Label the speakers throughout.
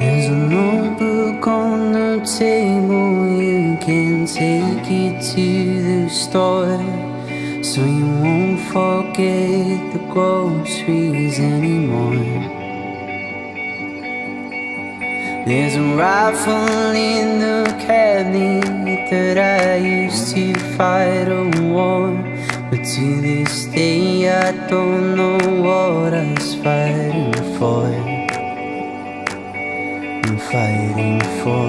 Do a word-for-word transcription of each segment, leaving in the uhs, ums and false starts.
Speaker 1: There's a notebook on the table, you can take it to the store, so you won't forget the groceries anymore. There's a rifle in the cabinet that I used to fight a war, but to this day I don't know what I was fighting for. I'm fighting for.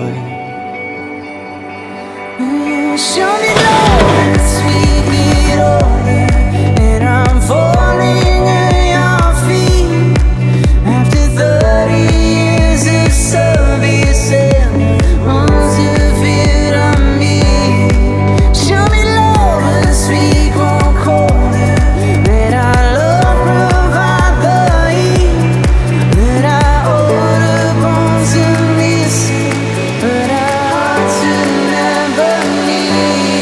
Speaker 1: Show me love as we get older, and I'm falling at your feet. After thirty years of service and months of it on me, show me love as we grow colder. Let our love provide the heat. Let our older bones enlist, but our hearts will never meet.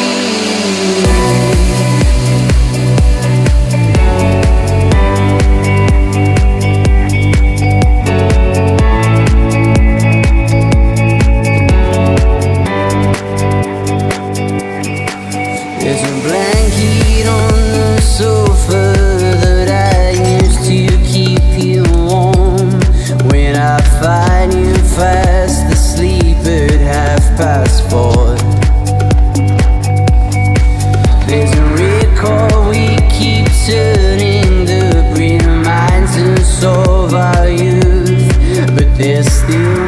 Speaker 1: There's a blanket on the sofa that I used to keep you warm. When I find you fast asleep at half past four. There's a record we keep turning that reminds us of our youth, but there's still